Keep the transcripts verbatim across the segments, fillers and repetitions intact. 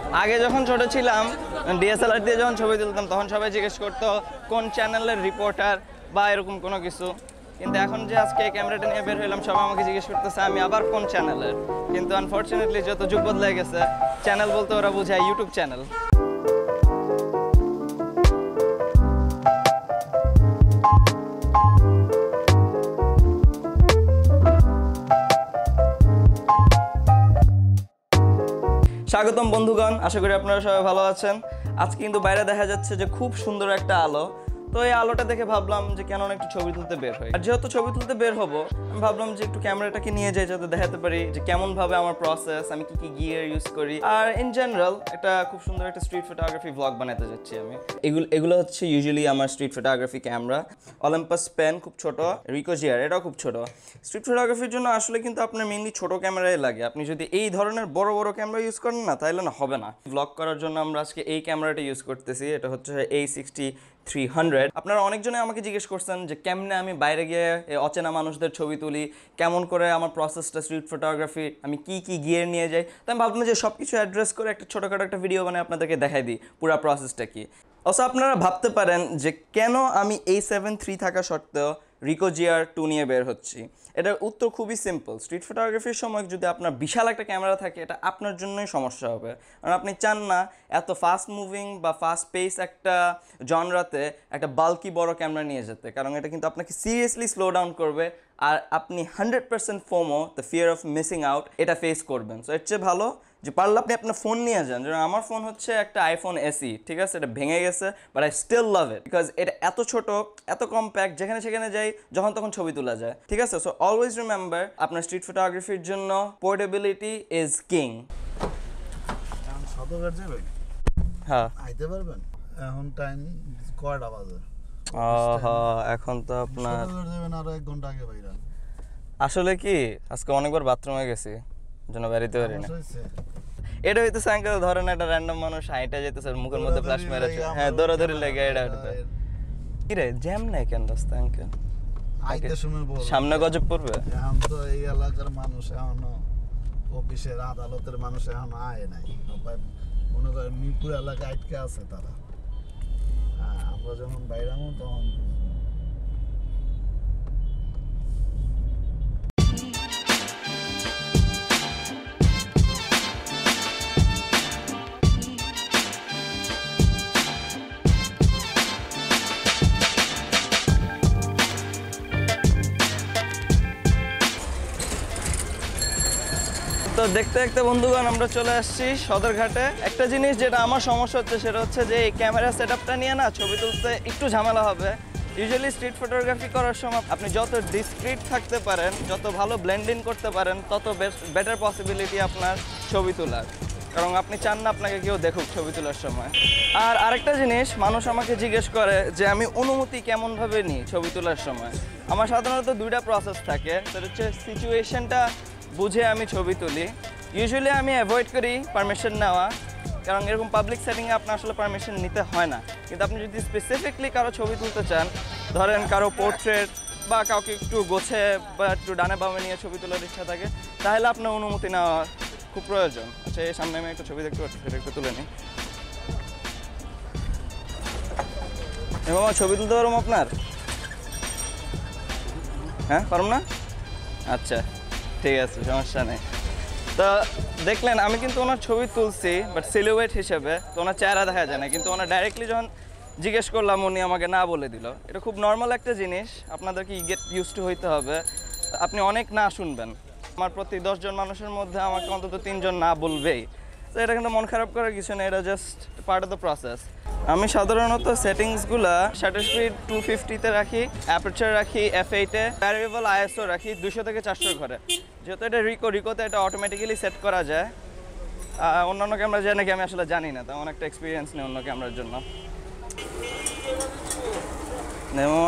আগে যখন ছোট ছিলাম ডিএসএলআর দিয়ে যখন ছবি তুলতাম তখন সবাই জিজ্ঞেস করতো কোন চ্যানেলের রিপোর্টার বা এরকম কোনো কিছু, কিন্তু এখন যে আজকে এই ক্যামেরাটা নিয়ে বের হইলাম সবাই আমাকে জিজ্ঞেস করতেছে আমি আবার কোন চ্যানেলের। কিন্তু আনফর্চুনেটলি যত যুগ বদলে গেছে, চ্যানেল বলতে ওরা বোঝায় ইউটিউব চ্যানেল। স্বাগতম বন্ধুগণ, আশা করি আপনারা সবাই ভালো আছেন। আজকে কিন্তু বাইরে দেখা যাচ্ছে যে খুব সুন্দর একটা আলো, তো এই আলোটা দেখে ভাবলাম যে কেন না একটু ছবি তুলতে বের হই। আর যেহেতু ছবি তুলতে বের হবো, আমি ভাবলাম যে একটু ক্যামেরাটাকে নিয়ে যাই যাতে দেখাতে পারি যে কেমন ভাবে আমার প্রসেস, আমি কি কি গিয়ার ইউজ করি। আর ইন জেনারেল একটা খুব সুন্দর একটা স্ট্রিট ফটোগ্রাফি ব্লগ বানাতে যাচ্ছি আমি। এগুলো এগুলো হচ্ছে ইউজুয়ালি আমার street photography camera. Olympus pen খুব ছোট, রিকো জিআর এটাও খুব ছোট। স্ট্রিট ফটোগ্রাফির জন্য আসলে কিন্তু আপনার মেইনলি ছোট ক্যামেরাই লাগে। আপনি যদি এই ধরনের বড় বড় ক্যামেরা ইউজ করেন না তাহলে না হবে না। ব্লগ করার জন্য আমরা আজকে এই ক্যামেরাটা ইউজ করতেছি, এটা হচ্ছে এ সিক্সটি থ্রি হান্ড্রেড। আপনারা অনেকজনে আমাকে জিজ্ঞেস করছেন যে কেমনে আমি বাইরে গিয়ে অচেনা মানুষদের ছবি তুলি, কেমন করে আমার প্রসেসটা স্ট্রিট ফটোগ্রাফি, আমি কি কি গিয়ার নিয়ে যাই। তো আমি ভাবলাম যে সব কিছু অ্যাড্রেস করে একটা ছোটোখাটো একটা ভিডিও বানিয়ে আপনাদেরকে দেখাই দিই পুরো প্রসেসটা কি। অবশ্য আপনারা ভাবতে পারেন যে কেন আমি এই সেভেন থ্রি থাকা সত্ত্বেও রিকো জিআর টু নিয়ে বের হচ্ছি। এটার উত্তর খুবই সিম্পল। স্ট্রিট ফটোগ্রাফির সময় যদি আপনার বিশাল একটা ক্যামেরা থাকে, এটা আপনার জন্যই সমস্যা হবে, কারণ আপনি চান না এত ফাস্ট মুভিং বা ফাস্ট পেস একটা জনরাতে একটা বাল্কি বড় ক্যামেরা নিয়ে যেতে, কারণ এটা কিন্তু আপনাকে সিরিয়াসলি স্লো ডাউন করবে আর আপনি hundred percent FOMO, the fear of missing out, এটা ফেস করবেন। সো এর চেয়ে ভালো যে পারলে আপনি আপনার ফোন নিয়ে যান। যেমন আমার ফোন হচ্ছে একটা আইফোন এসি, ঠিক আছে, এটা ভেঙে গেছে but I still love it because এটা এত ছোট, এত কম্প্যাক্ট, যেখানে সেখানে যাই যখন তখন ছবি তোলা যায়, ঠিক আছে। সো অলওয়েজ রিমেম্বার আপনার স্ট্রিট ফটোগ্রাফির জন্য পোর্টেবিলিটি ইজ কিং। হ্যাঁ, আইতে পারবেন? এখন টাইম কয়টা বাজে? এখন তো আপনার আরো এক ঘন্টা আগে বাইরে। আসলে কি আজকে অনেকবার বাথরুমে গেছি, জন্য বেরিতে পারি না। এটা হইতেছে আঙ্কেল ধরেন একটা র্যান্ডম মানুষ হাইটা যেতেছে, মুখের মধ্যে ফ্ল্যাশ মেরেছে, হ্যাঁ দৌড়াদৌড়ি লেগে এটা হইতে। কি রে জ্যাম নাই কেন রাস্তা আঙ্কেল? আইতে সময় বল সামনে গজব পড়বে। এখন তো এই এলাকার মানুষ এখনো, অফিসের আদালতের মানুষ এখনো আয় নাই, মনে করেন মিরপুর এলাকায় আটকে আছে তারা। হ্যাঁ, আমরা যখন বাইরে আমো তখন তো দেখতে দেখতে বন্ধুগণ আমরা চলে আসছি সদরঘাটে। একটা জিনিস যেটা আমার সমস্যা হচ্ছে সেটা হচ্ছে যে এই ক্যামেরা সেট আপটা নিয়ে না ছবি তুলতে একটু ঝামেলা হবে। ইউজুয়ালি স্ট্রিট ফটোগ্রাফি করার সময় আপনি যত ডিসক্রিট থাকতে পারেন, যত ভালো ব্লেন্ড ইন করতে পারেন, তত বেটার পসিবিলিটি আপনার ছবি তোলার, কারণ আপনি চান না আপনাকে কেউ দেখুক ছবি তোলার সময়। আর আরেকটা জিনিস মানুষ আমাকে জিজ্ঞেস করে যে আমি অনুমতি কেমনভাবে নিই ছবি তোলার সময়। আমার সাধারণত দুইটা প্রসেস থাকে, সেটা হচ্ছে সিচুয়েশনটা বুঝে আমি ছবি তুলি। ইউজুয়ালি আমি অ্যাভয়েড করি পারমিশন নেওয়া, কারণ এরকম পাবলিক সেটিংয়ে আপনার আসলে পারমিশন নিতে হয় না। কিন্তু আপনি যদি স্পেসিফিকলি কারো ছবি তুলতে চান, ধরেন কারো পোর্ট্রেট বা কাউকে একটু গোছে বা একটু ডানে বামে নিয়ে ছবি তোলার ইচ্ছা থাকে, তাহলে আপনার অনুমতি নেওয়া খুব প্রয়োজন। আচ্ছা, এই সামনে আমি একটা ছবি দেখতে পাচ্ছি, সেটা একটু তুলে নিই। এবং ছবি তুলতে পারবো আপনার? হ্যাঁ পারব না? আচ্ছা ঠিক আছে, সমস্যা নেই। তো দেখলেন আমি কিন্তু ওনার ছবি তুলছি বাট সিলুয়েট হিসেবে, তো ওনার চেহারা দেখা যায় না, কিন্তু ওনার ডাইরেক্টলি যখন জিজ্ঞেস করলাম উনি আমাকে না বলে দিল। এটা খুব নর্মাল একটা জিনিস, আপনাদেরকে গেট ইউজ টু হইতে হবে। আপনি অনেক না শুনবেন, আমার প্রতি দশজন মানুষের মধ্যে আমাকে অন্তত তিনজন না বলবেই। তো এটা কিন্তু মন খারাপ করার কিছু নেই, এটা just part of the process. আমি সাধারণত সেটিংসগুলো শাটার স্পিড টু ফিফটিতে রাখি, অ্যাপারচার রাখি এফ এইটে, ভ্যারিয়েবল আইএসও রাখি দুশো থেকে চারশো ঘরে। যেহেতু এটা রিকো, রিকোতে এটা অটোমেটিক্যালি সেট করা যায়। অন্যান্য ক্যামেরা যায় নাকি আমি আসলে জানি না, তেমন একটা এক্সপিরিয়েন্স নেই অন্য ক্যামেরার জন্য। নেমো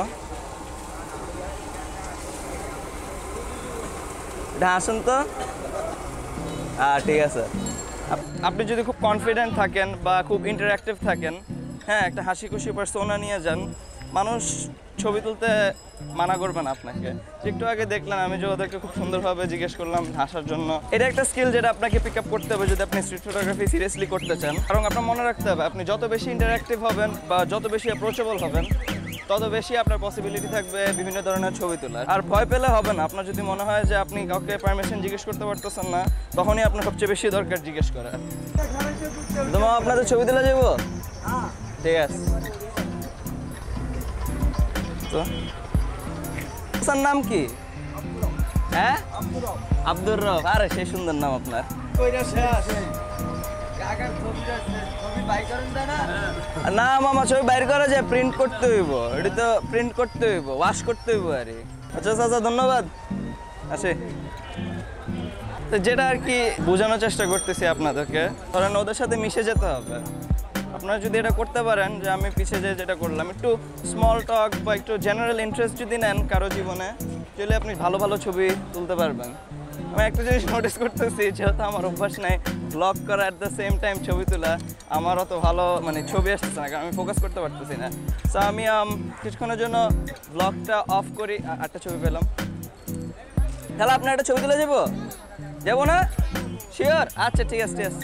এটা আসুন তো। হ্যাঁ ঠিক আছে। আপনি যদি খুব কনফিডেন্ট থাকেন বা খুব ইন্টারঅ্যাক্টিভ থাকেন, হ্যাঁ একটা হাসি খুশি পার্সোনা নিয়ে যান, মানুষ ছবি তুলতে মানা করবে না আপনাকে। একটু আগে দেখলাম আমি যে ওদেরকে খুব সুন্দরভাবে জিজ্ঞেস করলাম হাসার জন্য। এটা একটা স্কিল যেটা আপনাকে পিক আপ করতে হবে যদি আপনি স্ট্রিট ফটোগ্রাফি সিরিয়াসলি করতে চান। কারণ আপনার মনে রাখতে হবে আপনি যত বেশি ইন্টারঅ্যাক্টিভ হবেন বা যত বেশি অ্যাপ্রোচেবল হবেন তত বেশি আপনার পসিবিলিটি থাকবে বিভিন্ন ধরনের ছবি তোলার। আর ভয় পেলে হবে না। আপনার যদি মনে হয় যে আপনি কাউকে পারমিশন জিজ্ঞেস করতে পারতেছেন না তখনই আপনার সবচেয়ে বেশি দরকার জিজ্ঞেস করা। তোমার আপনাদের ছবি তোলা যাবো? ঠিক আছে। তো আপনার নাম কি? হ্যাঁ, আব্দুর রব। আরে সেই সুন্দর নাম আপনার। না মামা, ছবি বাইর করা যায়, প্রিন্ট করতে হইব। এটা তো প্রিন্ট করতে হইব, ওয়াশ করতে হইব। আরে আচ্ছা আচ্ছা, ধন্যবাদ। আসে তো যেটা আর কি বোঝানোর চেষ্টা করতেছি আপনাদেরকে, ধরেন ওদের সাথে মিশে যেতে হবে। আপনারা যদি এটা করতে পারেন যে আমি পিছিয়ে যে যেটা করলাম, একটু স্মল টক বা একটু জেনারেল ইন্টারেস্ট যদি নেন কারো জীবনে, তাহলে আপনি ভালো ভালো ছবি তুলতে পারবেন। আমি একটা জিনিস নোটিস করতেছি, যেহেতু আমার অভ্যাস নাই ব্লগ করা অ্যাট দ্য সেম টাইম ছবি তোলা, আমার অত ভালো মানে ছবি আসতেছে না, কারণ আমি ফোকাস করতে পারতেছি না। সো আমি কিছুক্ষণের জন্য ব্লগটা অফ করি। একটা ছবি পেলাম। তাহলে আপনার একটা ছবি তুলে যাবো যাবো না? শিওর? আচ্ছা ঠিক আছে ঠিক আছে।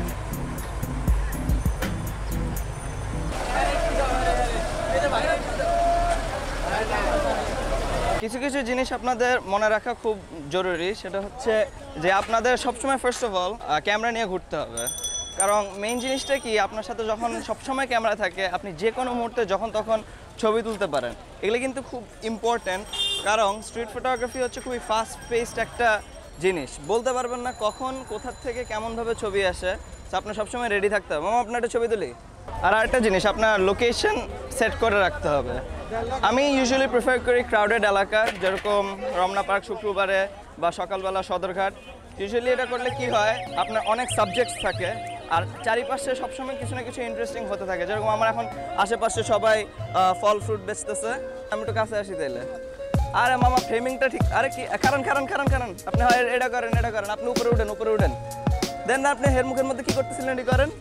কিছু কিছু জিনিস আপনাদের মনে রাখা খুব জরুরি। সেটা হচ্ছে যে আপনাদের সবসময় ফার্স্ট অফ অল ক্যামেরা নিয়ে ঘুরতে হবে। কারণ মেইন জিনিসটা কি, আপনার সাথে যখন সবসময় ক্যামেরা থাকে আপনি যে কোনো মুহূর্তে যখন তখন ছবি তুলতে পারেন। এগুলো কিন্তু খুব ইম্পর্ট্যান্ট, কারণ স্ট্রিট ফটোগ্রাফি হচ্ছে খুবই ফাস্ট পেসড একটা জিনিস। বলতে পারবেন না কখন কোথার থেকে কেমনভাবে ছবি আসে। তো আপনার সবসময় রেডি থাকতে হবে। মামা আপনার একটা ছবি তুলি। আর আরেকটা জিনিস, আপনার লোকেশন সেট করে রাখতে হবে। আমি ইউজুয়ালি প্রেফার করি ক্রাউডেড এলাকা, যেরকম রমনা পার্ক শুক্রবারে বা সকালবেলা সদরঘাট। ইউজুয়ালি এটা করলে কি হয়, আপনার অনেক সাবজেক্টস থাকে আর চারিপাশে সবসময় কিছু না কিছু ইন্টারেস্টিং হতে থাকে। যেরকম আমার এখন আশেপাশে সবাই ফল ফ্রুট বেচতেছে, আমি একটু কাছে আসি তাইলে। আরে মামা ফ্রেমিংটা ঠিক। আরে কি কারণ কারণ কারণ কারণ আপনি হয় এটা করেন এটা করেন, আপনি উপরে উঠেন উপরে উঠেন। দেন আপনি হের মুখের মধ্যে কি করতেছিলেন এটি করেন।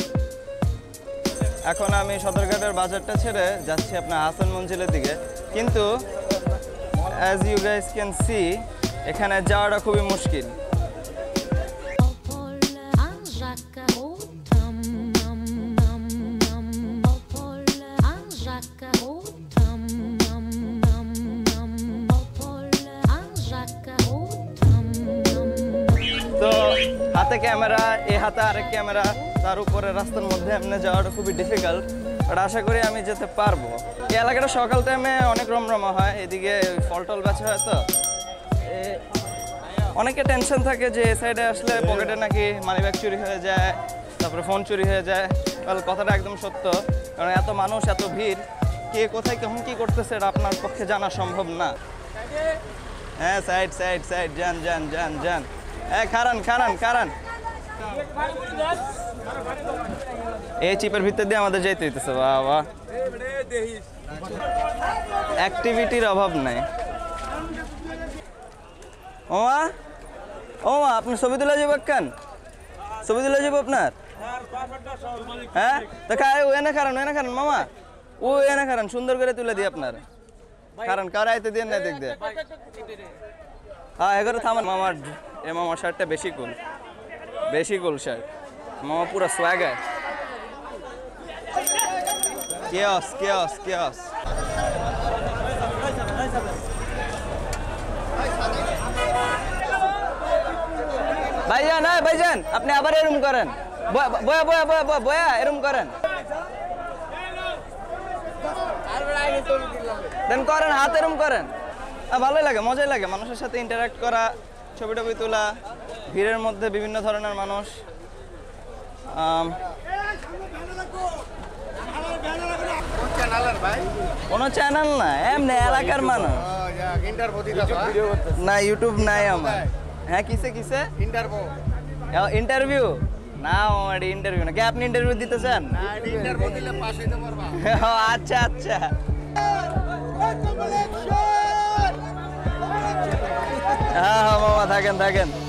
এখন আমি সদরঘাটের বাজারটা ছেড়ে যাচ্ছি আপনার হাসান মঞ্জিলের দিকে, কিন্তু as you guys can see এখানে যাওয়াটা খুবই মুশকিল। তো হাতে ক্যামেরা, এ হাতে আরেক ক্যামেরা, তার উপরে রাস্তার মধ্যে এমনি যাওয়াটা খুবই ডিফিকাল্ট, বাট আশা করি আমি যেতে পারবো। এই এলাকাটা সকাল টাইমে অনেক রমরমা হয়, এদিকে ফল টল বেচা হয়। তো অনেকে টেনশন থাকে যে এ সাইডে আসলে পকেটে নাকি মানিব্যাগ চুরি হয়ে যায়, তারপরে ফোন চুরি হয়ে যায়। তাহলে কথাটা একদম সত্য, কারণ এত মানুষ এত ভিড়, কে কোথায় কখন কী করতেছে এটা আপনার পক্ষে জানা সম্ভব না। হ্যাঁ সাইড সাইড সাইড যান যান যান যান। হ্যাঁ খারান খারান খারান। এই চিপের ভিতর দিয়ে আমাদের যেতে হইতেছে। বাবা, অ্যাক্টিভিটির অভাব নাই। ওমা ওমা আপনার ছবি তুলে যাবো কেন? ছবি তুলে যাবো আপনার? হ্যাঁ তো খায় ও এনে খারান এনে খারান মামা, ও এনে খারান সুন্দর করে তুলে দিই আপনার। কারণ কার আইতে দিয়ে না দেখতে। হ্যাঁ এগারো থামান। মামার এ মামার শার্টটা বেশি কুল, বেশি কুল শার্ট। মামা পুরো সোয়াগার। Chaos chaos chaos. ভাইজান হ্যাঁ ভাইজান, আপনি আবার এরম করেন, বয়া বয়া বয়া বয়া বয়া এরম করেন, দেন করেন হাত এরম করেন। ভালোই লাগে, মজাই লাগে মানুষের সাথে ইন্টারাক্ট করা, ছবি টবি তোলা, ভিড়ের মধ্যে বিভিন্ন ধরনের মানুষ। কোনো চ্যানেল না, এমনি এলাকার মানুষ। না ইউটিউব নাই আমার। হ্যাঁ কিসে কিসে ইন্টারভিউ? না আমার ইন্টারভিউ না। কে আপনি ইন্টারভিউ দিতে চান? আচ্ছা আচ্ছা। হ্যাঁ হ্যাঁ মামা থাকেন থাকেন।